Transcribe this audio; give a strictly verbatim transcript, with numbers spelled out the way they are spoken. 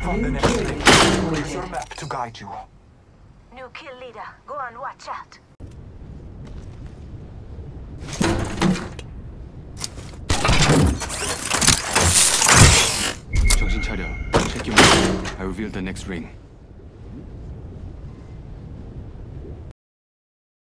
found the next ring. Use your map to guide you. New kill leader. Go on, watch out. 정신 차려. Check your map. I revealed the next ring.